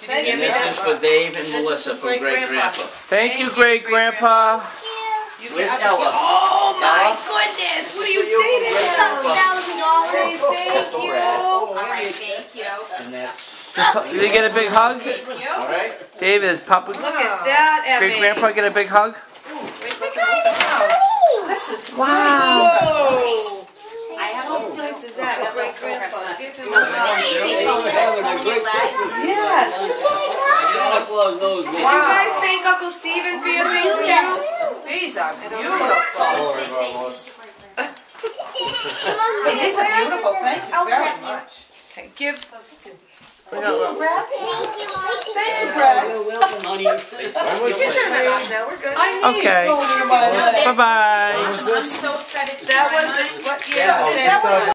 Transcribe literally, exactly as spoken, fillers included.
Thank And you. this is for Dave and Melissa from Great Great Grandpa. Thank you, Great Grandpa. Where's Ella? Oh my Ella? goodness! What do you For you say to from Great him? Grandpa. Say thank you. All right, thank you. And that's Did they get a big hug? all right. David, is Papa, Look at that, Emmy. Great Grandpa get a big hug? Wow. Whoa! I have How a nice is that? Great grandpa. Give him a They hug. told me that Tony legs. Yes. Santa Claus knows me. Did you guys thank Uncle Stephen for your things too? These are beautiful. Hey, these are beautiful. Thank you very much. Okay, give. Thank you, Brad. Thank you, Brad. You're welcome, honey. You can turn that off now. We're good. Okay. Bye-bye. I'm so excited to That try was mine. the, what year was it?